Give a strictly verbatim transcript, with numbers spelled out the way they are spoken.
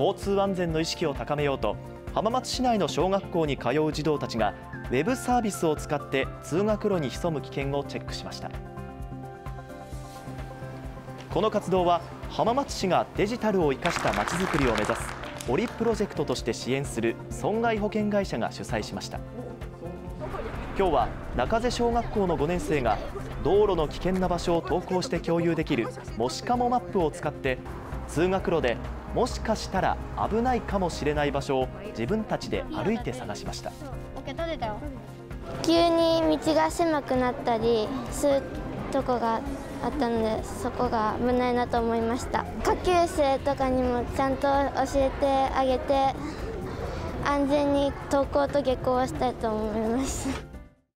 交通安全の意識を高めようと、浜松市内の小学校に通う児童たちがウェブサービスを使って通学路に潜む危険をチェックしました。この活動は浜松市がデジタルを生かしたまちづくりを目指すオリプロジェクトとして支援する損害保険会社が主催しました。今日は中瀬小学校のごねん生が道路の危険な場所を投稿して共有できるもしかもマップを使って通学路でもしかしたら危ないかもしれない場所を自分たちで歩いて探しました。 急に道が狭くなったりするとこがあったので、そこが危ないなと思いました。下級生とかにもちゃんと教えてあげて安全に登校と下校をしたいと思います。